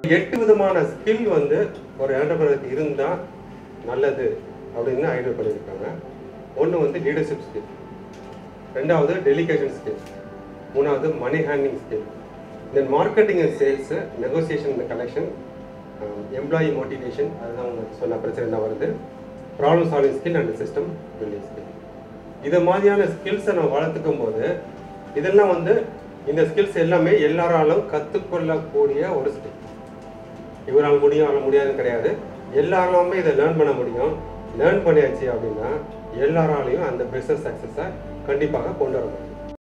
8 விதமான ஸ்கில் வந்து ஒரு என்டர்பிரைனருக்கு இருந்தால் நல்லது அப்படின்னு ஐடியா பண்ணியிருக்காங்க. ஒன்று வந்து லீடர்ஷிப் ஸ்கில், ரெண்டாவது டெலிகேஷன் ஸ்கில், மூணாவது money handling skill, then marketing and sales, negotiation and collection, employee motivation, அதுதான் சொன்ன பிரச்சனை தான் வருது, problem solving skill and system building skill. இது மாதிரியான ஸ்கில்ஸை நம்ம வளர்த்துக்கும் போது இதெல்லாம் வந்து இந்த ஸ்கில்ஸ் எல்லாமே எல்லாராலும் கற்றுக்கொள்ளக்கூடிய ஒரு ஸ்கில். இவரால் முடியும் அவரால் முடியாதுன்னு கிடையாது, எல்லாராலுமே இதை லேர்ன் பண்ண முடியும். லேர்ன் பண்ணியாச்சு அப்படின்னா எல்லாராலையும் அந்த பிஸ்னஸ் சக்ஸஸை கண்டிப்பாக கொண்டு வர முடியும்.